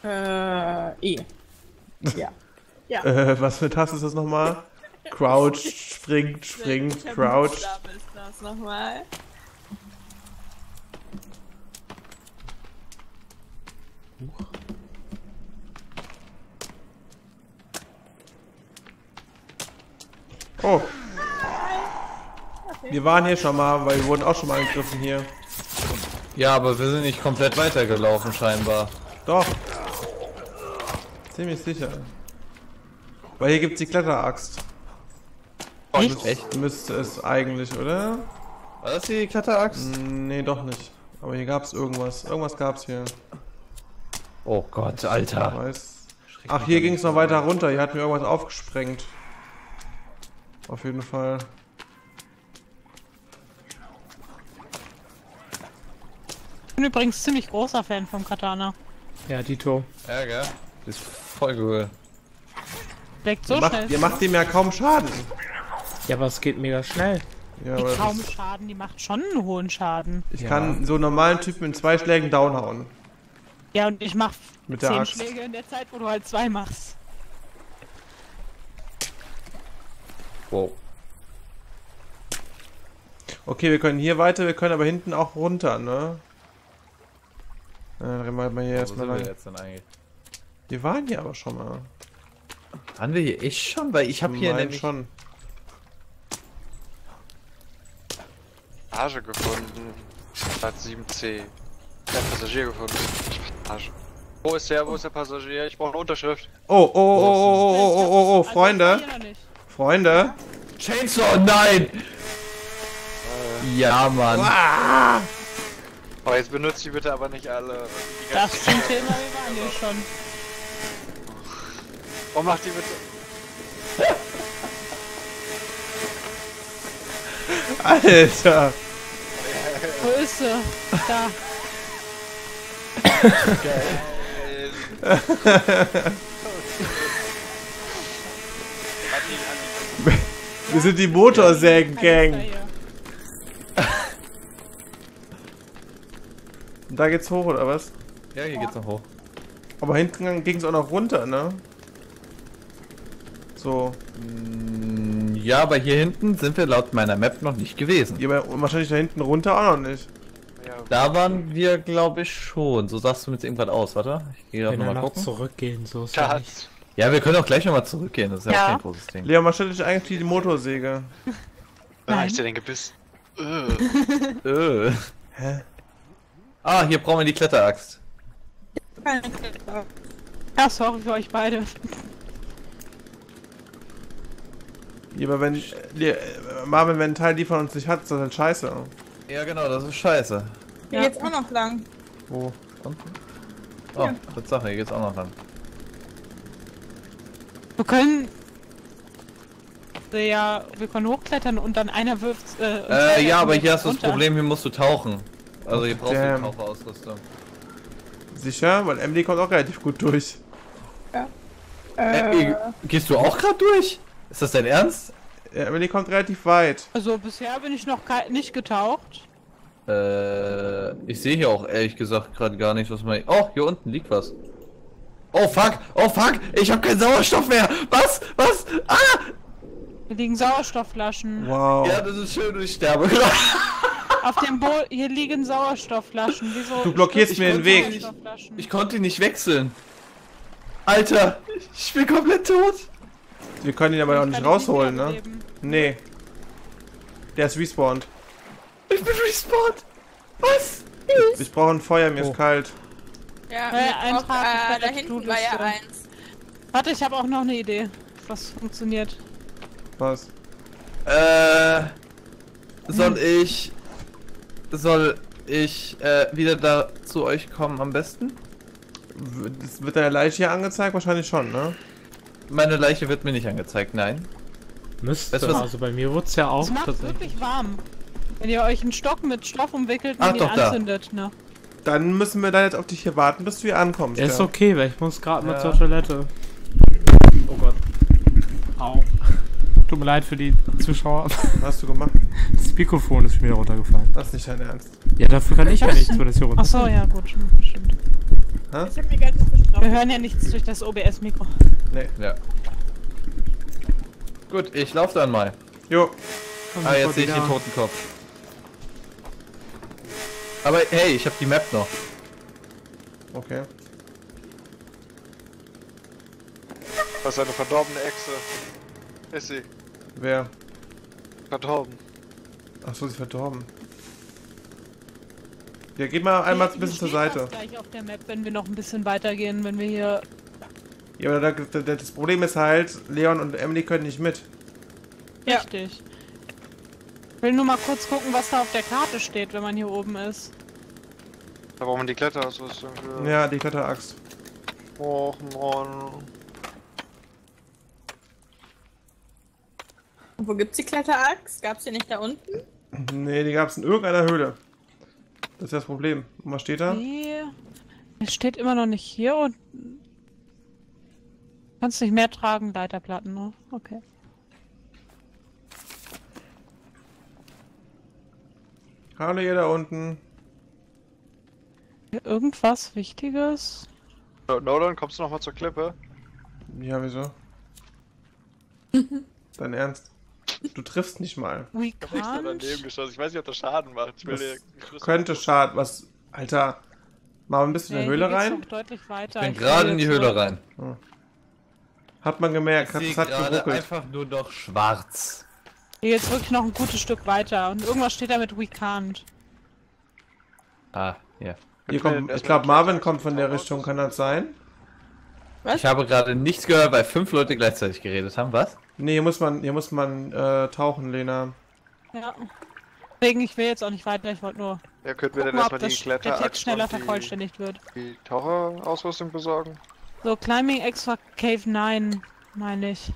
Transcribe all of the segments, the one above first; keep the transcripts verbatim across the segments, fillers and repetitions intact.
Äh, E. Ja. Ja. Äh, was für eine Taste ist das nochmal? Crouch, springt, springt, crouch. Was ist das nochmal? Oh. Wir waren hier schon mal, weil wir wurden auch schon mal angegriffen hier. Ja, aber wir sind nicht komplett weitergelaufen scheinbar. Doch. Ziemlich sicher. Weil hier gibt's die Kletteraxt. Echt? Echt? Müsste es eigentlich, oder? War das die Kletteraxt? Mm, nee, doch nicht. Aber hier gab's irgendwas. Irgendwas gab's hier. Oh Gott, Ich Alter. weiß. Ach, hier ging's noch weiter runter. Hier hat mir irgendwas aufgesprengt. Auf jeden Fall. Ich bin übrigens ziemlich großer Fan vom Katana. Ja, Dito. Ja, gell? Das ist voll cool. Leckt so Ihr macht, schnell. ihr macht dem ja kaum Schaden. Ja, aber es geht mega schnell. Ja, Die aber kaum das ist, Schaden, die macht schon einen hohen Schaden. ich Ja. kann so einen normalen Typen in zwei Schlägen downhauen. Ja, und ich mach Mit der zehn Axt. Schläge in der Zeit, wo du halt zwei machst. Wow. Okay, wir können hier weiter, wir können aber hinten auch runter, ne? Ja, dann rennen wir mal hier Wo erstmal sind wir lang. jetzt denn eigentlich? Wir waren hier aber schon mal. Waren wir hier echt schon? Weil ich habe hier Mein nämlich... schon. Passage gefunden. Platz sieben C. Der Passagier gefunden. Passage. Wo ist der? Wo ist der Passagier? Ich brauche eine Unterschrift. Oh, oh, oh, oh, oh, oh, oh, oh, oh, Also, Freunde. hier noch nicht. Freunde. Chainsaw, nein! Ja, Mann. Ah! Oh, jetzt benutzt die bitte aber nicht alle. Die Das ganzen- zum Thema, wir waren hier schon. Oh, mach die bitte. Alter. Wo ist sie? Da. Wir sind die Motorsägen-Gang. Hier. Und da geht's hoch, oder was? Ja, hier geht's noch hoch. Aber hinten ging's auch noch runter, ne? So. Mm, Ja, aber hier hinten sind wir laut meiner Map noch nicht gewesen. Ja, aber wahrscheinlich da hinten runter auch noch nicht. Ja, Da waren wir, glaube ich, schon. So sagst du mir jetzt irgendwas aus, warte. Ich gehe gerade Wenn wir nochmal noch gucken. zurückgehen, so ist ja da nicht. hat's. Ja, wir können auch gleich nochmal zurückgehen. Das ist ja, Ja. auch kein großes Ding. Leon, was stellt dich eigentlich die Motorsäge? Wann hab Nein. ich dir denn gebissen? Äh. Äh. Hä? Ah, hier brauchen wir die Kletteraxt. Ja, sorry für euch beide. Ja, aber wenn. Le- Marvin, wenn ein Teil die von uns nicht hat, ist das halt scheiße. Ja, genau, das ist scheiße. Hier Ja. geht's auch noch lang. Wo? Unten? Oh, Tatsache, hier geht's auch noch lang. Wir können... Ja, wir können hochklettern und dann einer wirft... Äh, Äh, ja, aber hier hast du das runter. Problem, hier musst du tauchen. Also hier brauchst Damn. du Taucherausrüstung. Sicher? Weil Emily kommt auch relativ gut durch. Äh, gehst du auch gerade durch? Ist das dein Ernst? Ja, Emily kommt relativ weit. Also bisher bin ich noch kei- nicht getaucht. Äh, ich sehe hier auch ehrlich gesagt gerade gar nicht, was man... Oh, hier unten liegt was. Oh fuck, oh fuck, ich habe keinen Sauerstoff mehr. Was? Was? Ah! Hier liegen Sauerstoffflaschen. Wow. Ja, das ist schön und ich sterbe gerade. Auf dem Boot, hier liegen Sauerstoffflaschen. Wieso? Du blockierst mir den Weg. Sauerstoffflaschen? Ich konnte ihn nicht wechseln. Alter, ich bin komplett tot. Wir können ihn aber auch Ich nicht kann dich rausholen, ne? wiederbeleben. Nee. Der ist respawned. Ich bin respawned. Was? Ich brauche ein Feuer, mir Oh. ist kalt. Ja, Äh, mir Eintrag, auch, äh, ich da werd hinten war ja Blutliste. eins. Warte, ich habe auch noch eine Idee, was funktioniert. Was? Äh, soll ich... Soll ich äh, wieder da zu euch kommen am besten? W- das wird deine Leiche hier angezeigt? Wahrscheinlich schon, ne? Meine Leiche wird mir nicht angezeigt, nein. Müsste, Weißt du was? also bei mir wurde es ja auch Es macht tatsächlich. wirklich warm. Wenn ihr euch einen Stock mit Stoff umwickelt Ach, und ihn doch, da. anzündet, ne? Dann müssen wir da jetzt auf dich hier warten, bis du hier ankommst. Ist ja. okay, weil ich muss gerade mal Ja. zur Toilette. Oh Gott. Au. Tut mir leid für die Zuschauer. Was hast du gemacht? Das Mikrofon ist mir wieder runtergefallen. Das ist nicht dein Ernst. Ja, dafür kann ich ja nichts, wenn das hier runter. Achso, ja gut, stimmt. Hä? Ich hab mir ganz Wir versprochen. hören ja nichts durch das O B S-Mikro. Nee. Ja. Gut, ich lauf dann mal. Jo. Komm, Ah, jetzt bevor sehe ich die den da- Totenkopf. Aber hey, ich habe die Map noch. Okay. Was ist eine verdorbene Echse? Ist sie. Wer? Verdorben. Achso, sie ist verdorben. Ja, geh mal einmal ein bisschen zur Hier steht Seite. das gleich auf der Map, wenn wir noch ein bisschen weitergehen, wenn wir hier... Ja, aber da, da, das Problem ist halt, Leon und Emily können nicht mit. Ja. Richtig. Ich will nur mal kurz gucken, was da auf der Karte steht, wenn man hier oben ist. Da braucht man die Kletterausrüstung für. Ja, die Kletteraxt. Och, Mann. Und wo gibt's die Kletteraxt? Gab's die nicht da unten? Nee, die gab es in irgendeiner Höhle. Das ist das Problem. Und was steht da? Nee. Es steht immer noch nicht hier und... Kannst nicht mehr tragen, Leiterplatten, ne? Okay. Hallo ihr da unten. Hier irgendwas Wichtiges? No, Nolan, kommst du nochmal zur Klippe? Ja, wieso? Dein Ernst? Du triffst nicht mal. We Ich hab extra daneben can't. geschossen. Ich weiß nicht, ob das Schaden macht. Ich will Das dir die Schlüssel- könnte Schaden. Was? Alter. Mal ein bisschen in Nee, die Höhle hier geht's rein? noch deutlich weiter. Ich bin Ich gerade will in die jetzt Höhle zurück. rein. Hat man gemerkt. Hat, Ich es sehe hat gerade geruckelt. einfach nur noch schwarz. Hier geht's wirklich noch ein gutes Stück weiter. Und irgendwas steht da mit We can't. Ah, ja. Hier Können wir kommt, erstmal ich glaube die Marvin Kletteraxt kommt von der raus? Richtung. Kann das sein? Ich habe gerade nichts gehört, weil fünf Leute gleichzeitig geredet haben. Was? Nee, hier muss man, hier muss man äh, tauchen, Lena. Ja. Deswegen, ich will jetzt auch nicht weiter. Ich wollte nur Ja, könnten wir gucken, dann ob erstmal das, die der Text Kletteraxt schneller und die, vervollständigt wird. die Taucherausrüstung besorgen? So, Climbing Extra Cave neun, meine ich.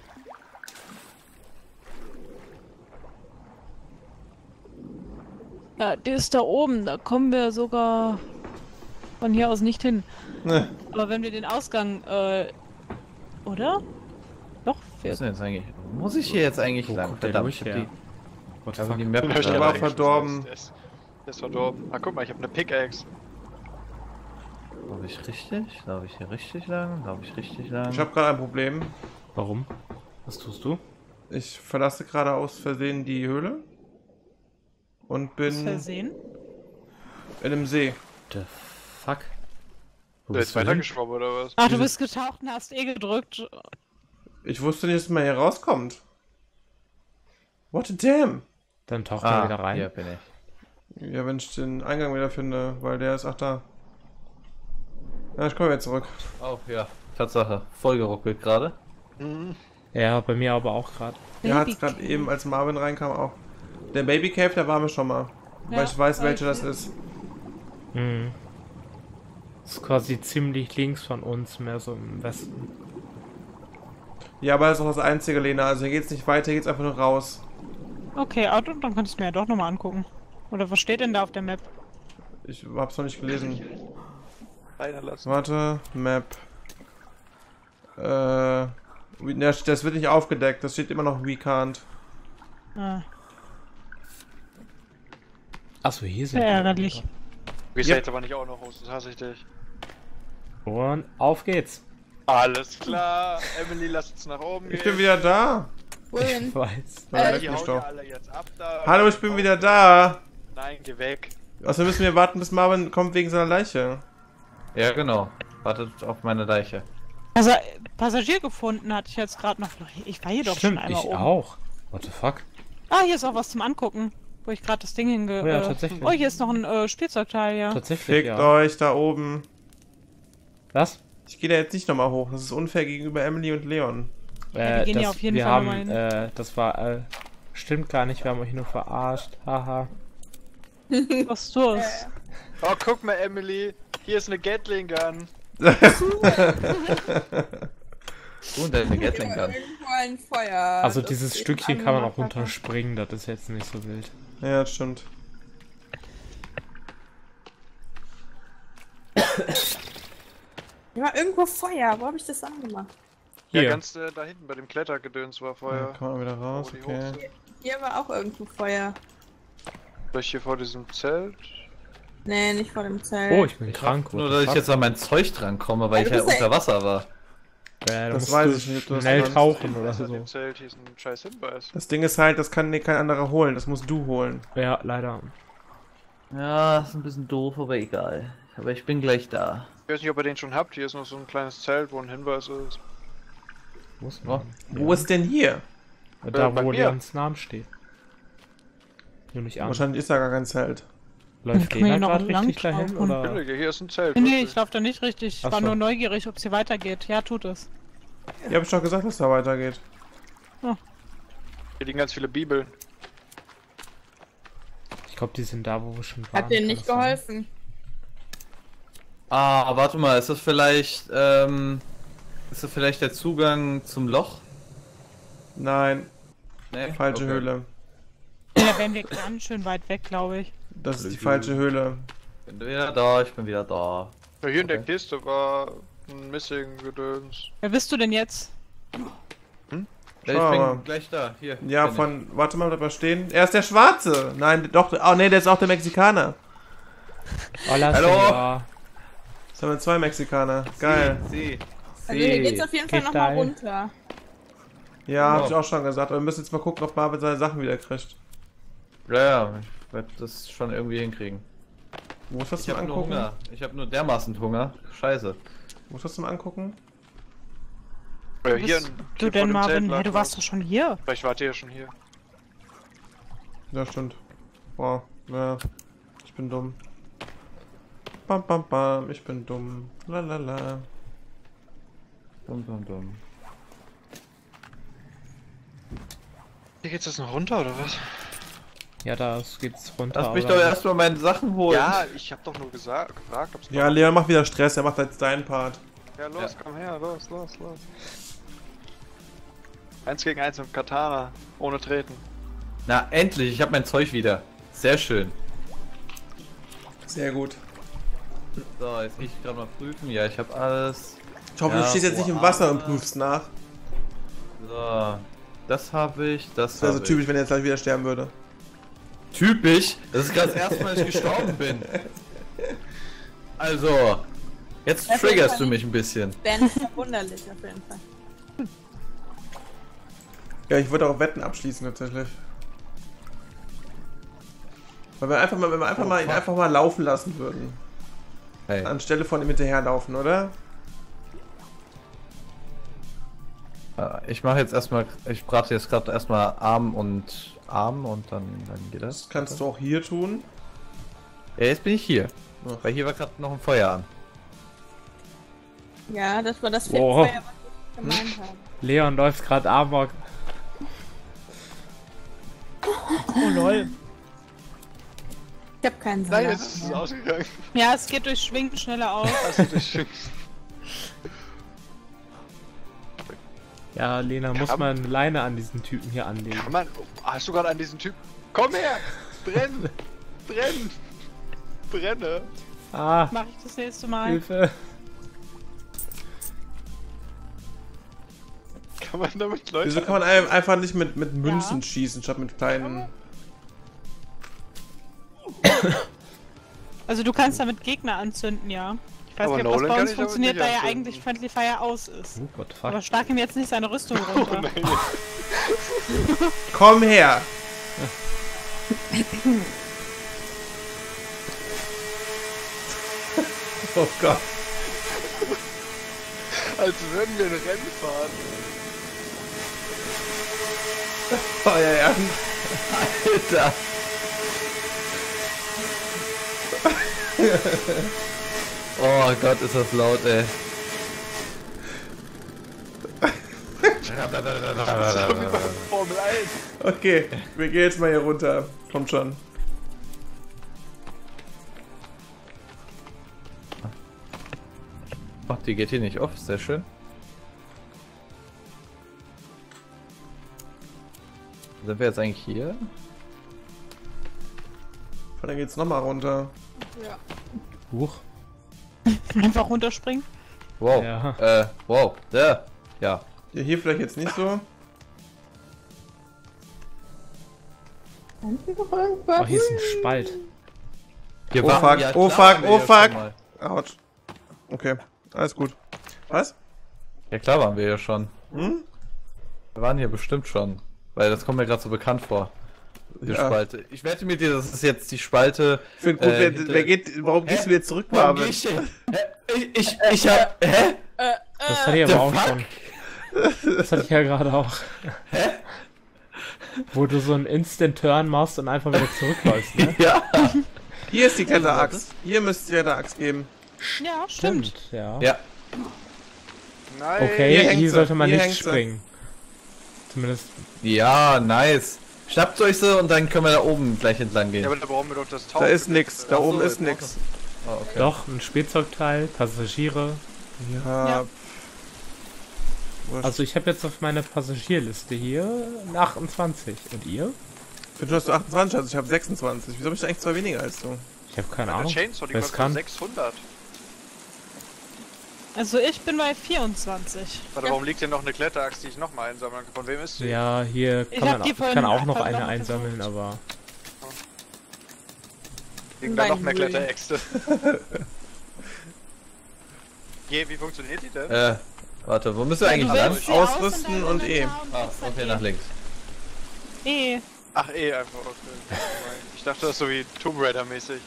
Ja, die ist da oben. Da kommen wir sogar von hier aus nicht hin. Ne. Aber wenn wir den Ausgang, äh... Oder? Doch, Was wir... ist denn jetzt eigentlich? Wo muss ich hier jetzt eigentlich Wo lang? kommt der Verdammt, Lurch ich hab her? die, What ich the hab fuck? die Map Der Der steht war aber verdorben. Der ist, der ist verdorben. Ah, guck mal, ich habe eine Pickaxe. Laufe ich richtig? Laufe ich hier richtig lang? Laufe ich richtig lang? Ich habe gerade ein Problem. Warum? Was tust du? Ich verlasse gerade aus Versehen die Höhle. Und Aus bin Versehen. in einem See. The fuck? Wo Der bist ist du hin? weitergeschwommen oder was? Ach, du bist getaucht und hast eh gedrückt. Ich wusste nicht, dass man hier rauskommt. What a damn! Dann taucht ah, er wieder rein. Hier bin ich. Ja, wenn ich den Eingang wieder finde, weil der ist, ach da. Ja, ich komme jetzt zurück. Oh, ja. Tatsache. Voll geruckelt gerade. Mhm. Ja, bei mir aber auch gerade. Ja, hat Baby es gerade Cave. eben, als Marvin reinkam, auch. Der Baby Cave, der war mir schon mal. Ja, weil ich weiß, welcher okay. das ist. Mhm. Ist quasi ziemlich links von uns, mehr so im Westen. Ja, aber das ist auch das einzige, Lena. Also hier geht's nicht weiter, hier geht's einfach nur raus. Okay, aber dann kannst du mir ja doch nochmal angucken. Oder was steht denn da auf der Map? Ich hab's noch nicht gelesen. Einer lassen. Warte, Map. Äh. Das das wird nicht aufgedeckt, das steht immer noch We can't. Ah, Achso, hier sind sehr wir. ärgerlich. Du gehst Yep. jetzt aber nicht auch noch raus, das hasse ich dich. Und auf geht's. Alles klar, Emily, lass uns nach oben gehen. Ich bin wieder da. Wohin? Ich weiß. Ja, Äh, leck Die mich hauen doch. ja alle jetzt ab da. Hallo, ich bin wieder da. Nein, geh weg. Außerdem müssen wir warten, bis Marvin kommt wegen seiner Leiche. Ja, genau. Wartet auf meine Leiche. Also, Passagier gefunden hatte ich jetzt gerade noch. Ich war hier doch Stimmt, schon einmal ich oben. auch. What the fuck? Ah, hier ist auch was zum Angucken. Wo ich gerade das Ding hinge... Oh ja, äh, tatsächlich. Oh, hier ist noch ein äh, Spielzeugteil, ja. Tatsächlich, Fickt ja. euch da oben. Was? Ich gehe da jetzt nicht nochmal hoch. Das ist unfair gegenüber Emily und Leon. Ja, die gehen das, ja auf jeden wir Fall haben, nochmal hin. äh, das war, äh, stimmt gar nicht, wir haben euch nur verarscht. Haha. Was tust. Oh, guck mal, Emily. Hier ist eine Gatling Gun. Du und deine Gatling Gun. Irgendwo ein Feuer. Also Das dieses ist Stückchen ein kann man auch Motherfucker. runterspringen, das ist jetzt nicht so wild. Ja, das stimmt. Hier war irgendwo Feuer. Wo habe ich das angemacht? Ja, Hier. ganz äh, da hinten bei dem Klettergedöns war Ja, Feuer. kann man wieder raus, Oh, die okay. Hier war auch irgendwo Feuer. Vielleicht hier vor diesem Zelt. Nee, nicht vor dem Zelt. Oh, ich bin krank. Nur, dass ich jetzt an mein Zeug drankomme, weil Ja, ich du ja bist ja- unter Wasser war. Ja, Das weiß ich nicht, du hast Schnell sonst- tauchen oder Was an so. dem Zelt hier ist ein scheiß Hinweis. Das Ding ist halt, das kann nee, kein anderer holen. Das musst du holen. Ja, leider. Ja, ist ein bisschen doof, aber egal. Aber ich bin gleich da. Ich weiß nicht, ob ihr den schon habt. Hier ist noch so ein kleines Zelt, wo ein Hinweis ist. Wo ist, Oh. Wo ist denn hier? da, Äh, bei wo mir. Leons Namen steht. Nur nicht an. Wahrscheinlich ist da gar kein Zelt. Läuft Kann man Lena hier noch gerade lang richtig dahin? laufen? Oder? Billige, hier ist ein Zelt. Nee, nee, wirklich. ich laufe da nicht richtig. Ich Ach war so. nur neugierig, ob sie weitergeht. Ja, tut es. Ja, hab ich doch gesagt, dass da weitergeht. Hier liegen ganz viele Bibeln. Ich glaube, die sind da, wo wir schon waren. Hat denen kann nicht das sein? geholfen. Ah, warte mal, ist das vielleicht, ähm, ist das vielleicht der Zugang zum Loch? Nein, Nee, falsche okay. Höhle. Da wären wir ganz schön weit weg, glaube ich. Das ist die falsche Höhle. Bin wieder da, ich bin wieder da. Ja, hier in der Okay. Kiste war ein Missing-Gedöns. Wer bist du denn jetzt? Ja, Schau ich mal. bin gleich da, hier. Ja, bin von. Warte mal, bleib mal stehen. Er ist der Schwarze! Nein, doch. Oh, nee, der ist auch der Mexikaner. Hola, Hallo? Senor. Jetzt haben wir zwei Mexikaner. ich. Geil. Sie, Also hier geht's auf jeden Fall Geht nochmal da. runter. Ja, hab Ja. ich auch schon gesagt. Aber wir müssen jetzt mal gucken, ob Marvin seine Sachen wieder kriegt. Ja, ja, ich werde das schon irgendwie hinkriegen. Wo ist das Ich zum habe nur Angucken? Hunger. Ich habe nur dermaßen Hunger. Scheiße. Wo ist das zum Angucken? Ja, Wo hier bist ein- du hier denn, vor dem Marvin? Zelt Hey, lag du warst was. doch schon hier. Vielleicht wart ihr ja schon hier. Ja, stimmt. Boah, ja. Ich bin dumm. Bam, bam, bam. Ich bin dumm. Lalala. Dumm, dumm, dumm. Hier geht's jetzt noch runter, oder was? Ja, da geht's runter. Lass mich aber- doch erstmal meine Sachen holen. Ja, ich hab doch nur gesagt, gefragt, ob's Ja, Leon macht wieder Stress. Er macht jetzt deinen Part. Ja, los, komm her, los, los, los. Eins gegen eins mit Katana, ohne Treten. Na, endlich, ich habe mein Zeug wieder. Sehr schön. Sehr gut. So, jetzt gehe ich gerade mal prüfen. Ja, ich habe alles. Ich hoffe, Ja, du stehst jetzt nicht im boah. Wasser und prüfst nach. So, das habe ich, das Das wäre so habe typisch, wenn er jetzt gleich wieder sterben würde. ich. Typisch? Das ist gerade das erste Mal, dass ich gestorben bin. Also, jetzt Das ist triggerst ja du nicht- mich ein bisschen. Ben ist verwunderlich auf jeden Fall. Ja, ich würde auch Wetten abschließen tatsächlich. Weil wir einfach mal, wenn wir einfach Oh, mal ihn fuck. einfach mal laufen lassen würden. Hey. Anstelle von ihm hinterherlaufen, oder? Äh, Ich mache jetzt erstmal, ich brate jetzt gerade erstmal Arm und Arm und dann, dann geht das. Das kannst du auch hier tun. Ja, jetzt bin ich hier. Ach. Weil hier war gerade noch ein Feuer an. Ja, das war das Wow. Feuer, was ich gemeint habe. Leon läuft gerade Amok. Oh lol. Ich hab keinen Nein, Salat. jetzt ist es ausgegangen. Ja, es geht durch Schwingen schneller aus. Hast du dich schön. Ja, Lena, muss Kann- man eine Leine an diesen Typen hier anlegen. Kann man. Hast du gerade an diesen Typ. Komm her! Brenn! Brenn! Brenne! Ah, Mach ich das nächste Mal. Hilfe. Kann man damit Leute. Wieso kann man ein- einfach nicht mit, mit Münzen Ja. schießen, statt mit kleinen... Also du kannst damit Gegner anzünden, ja. Ich weiß Aber nicht, ob das Nolan bei kann uns ich damit funktioniert, nicht da ja anzünden. eigentlich Friendly Fire aus ist. Oh, what the Aber fuck. schlag ihm jetzt nicht seine Rüstung runter. Komm her! Oh Gott. Als würden wir ein Rennen fahren. Feuer an. Alter! Oh Gott, ist das laut, ey. Formel eins. Okay, wir gehen jetzt mal hier runter. Kommt schon. Ach, die geht hier nicht auf, sehr schön. Sind wir jetzt eigentlich hier? Dann geht's nochmal runter. Ja. Huch. Einfach runterspringen. Wow. Ja. Äh, wow. Da. Ja. Ja, hier vielleicht jetzt nicht so. Kommt hier noch irgendwas? Oh, hier ist ein Spalt. Hier Oh waren- fuck, ja, oh klar fuck, waren wir oh ja fuck. schon mal. Autsch. Okay, alles gut. Was? Ja klar waren wir ja schon. Hm? Wir waren hier bestimmt schon. Weil das kommt mir gerade so bekannt vor. Die Ja. Spalte. Ich wette mit dir, das ist jetzt die Spalte. Ich finde gut, äh, wer, hinter- wer geht, warum gehst Hä? du wieder zurück, Warum Marvin? geh ich denn? Hä? Ich, ich, ich hab. Hä? Das hatte ich the aber auch fuck? schon. Das hatte ich ja gerade auch. Hä? Wo du so einen Instant-Turn machst und einfach wieder zurückläufst, ne? Ja. Hier ist die Kletteraxt. Hier müsste es die Kletteraxt geben. Ja, stimmt. ja. Ja. Nein. Okay, Hier hier, hängt sie, sollte man hier nicht hängt sie. springen. Zumindest. Ja, nice. Schnappt euch so und dann können wir da oben gleich entlang gehen. Ja, aber da brauchen wir doch das Tauch. Da ist nix, da Ach so, oben ist jetzt nix. Oh, okay. Doch, ein Spielzeugteil, Passagiere. Ja. Ja. Wurscht. Also ich habe jetzt auf meiner Passagierliste hier eine achtundzwanzig. Und ihr? Ich finde, du hast achtundzwanzig, also ich habe sechsundzwanzig. Wieso habe ich da eigentlich zwei weniger als du? Ich habe keine Der Ahnung. Chainsaw, die Wer es kostet kann. sechshundert. Also ich bin bei vierundzwanzig. Warte, warum liegt hier noch eine Kletteraxt, die ich nochmal einsammeln kann? Von wem ist die? Ja, hier Ich kann hab man die auch, ich vorhin kann auch noch einfach eine noch einsammeln, versucht. aber Liegen da Nein, noch mehr null. Kletteräxte? Je, wie funktioniert die denn? Äh, warte, wo müssen wir eigentlich Du lang? wählst sie Ausrüsten aus und deinem E. Inventar und Ah, kriegst dann okay, nach links. E. Ach, eh, einfach. Okay. Ich dachte, das ist so wie Tomb Raider mäßig.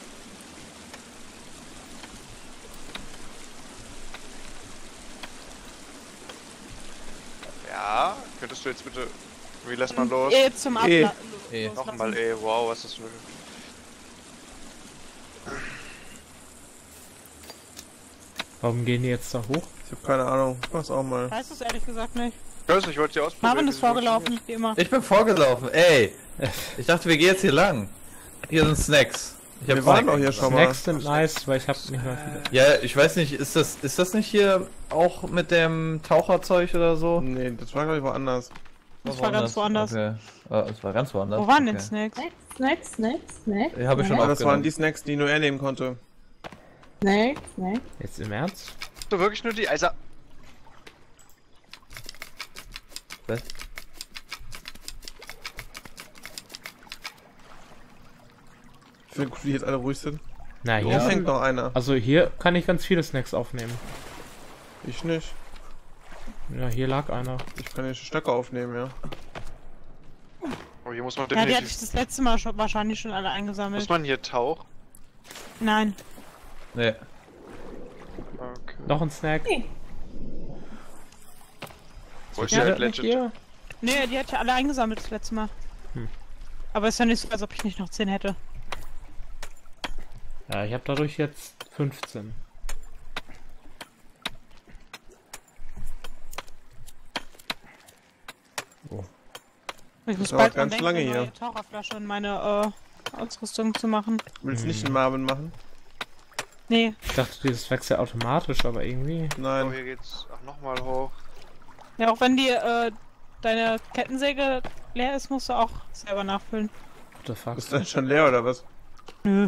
Ja, könntest du jetzt bitte... Wie lässt man los? E zum E. Abla E. loslassen. Nochmal eh, wow, was ist das für... warum gehen die jetzt da hoch? Ich habe keine Ahnung. Ich mach's auch mal. Weiß es ehrlich gesagt nicht. Ich weiß nicht, ich wollte sie ausprobieren. Marvin wie ist sie vorgelaufen, wie immer. Ich bin vorgelaufen, ey. Ich dachte, wir gehen jetzt hier lang. Hier sind Snacks. Ich hab Wir waren Snack doch hier gesagt. schon mal. Snacks sind nice, weil ich habe nicht mehr viele. Ja, ich weiß nicht, ist das ist das nicht hier auch mit dem Taucherzeug oder so? Nee, das war glaube ich woanders. Das war ganz woanders. Okay. Ah, das war ganz woanders. Wo waren denn okay. Snacks? Snacks, Snacks, Snacks. Ja, hab ich schon Aber das waren aufgenommen. die Snacks, die nur er nehmen konnte. Snacks, Snacks. Jetzt im Ernst? Hast du wirklich nur die... Also... Was? Ich finde gut, wie jetzt alle ruhig sind. Na, Hier hier. hängt noch einer. Also hier kann ich ganz viele Snacks aufnehmen. Ich nicht. Ja, hier lag einer. Ich kann hier Stöcke aufnehmen, ja. Oh, hier muss man Ja, die hatte definitiv... ich das letzte Mal schon, wahrscheinlich schon alle eingesammelt. Muss man hier tauchen? Nein. Nee. Okay. Noch ein Snack. Wo ist Ja, der nicht Legend? hier. Nee, die hatte ich alle eingesammelt das letzte Mal. Hm. Aber ist ja nicht so, als ob ich nicht noch zehn hätte. Ja, ich habe dadurch jetzt fünfzehn. Ich muss dauert bald dran ganz denken, lange eine hier. neue Taucherflasche in meine äh, Ausrüstung zu machen. Willst du nicht Hm. einen Marvin machen? Nee. Ich dachte, dieses wächst ja automatisch, aber irgendwie. Oh, Nein. hier geht's... Ach, nochmal hoch. Ja, auch wenn die äh, deine Kettensäge leer ist, musst du auch selber nachfüllen. What the fuck? Ist das schon leer oder was? Nö.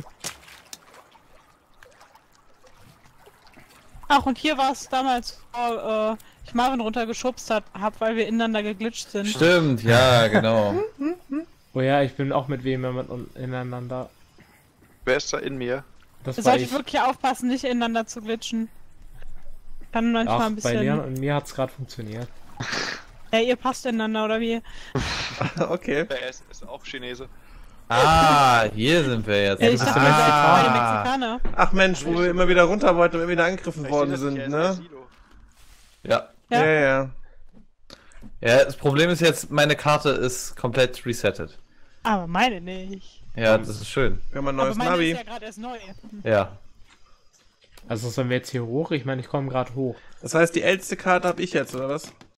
Ach, und hier war es damals, wo äh, ich Marvin runtergeschubst hat, hab, weil wir ineinander geglitscht sind. Stimmt, ja, genau. Oh ja, ich bin auch mit wem mit un- ineinander. Wer ist da in mir? Das Ihr war solltet ich. wirklich aufpassen, nicht ineinander zu glitschen. Kann manchmal Ach, ein bei Leon bisschen. und mir hat's gerade funktioniert. Ja, ihr passt ineinander, oder wie? Okay. Wer ist, ist auch Chinese. Ah, hier sind wir jetzt. Ja, du ich bist dachte, der ihr seid beide ah. Mexikaner. Ach Mensch, wo wir immer wieder runter wollten und immer wieder angegriffen Ich worden seh das sind, nicht, er ist ne? der Silo. Ja. Ja. Ja, ja. Ja, das Problem ist jetzt, meine Karte ist komplett resettet. Aber meine nicht. Ja, das ist schön. Wir haben ein Aber neues meine Navi. ist ja gerade erst neu. Ja. Also sollen wir jetzt hier hoch? Ich meine, ich komme gerade hoch. Das heißt, die älteste Karte habe ich jetzt, oder was?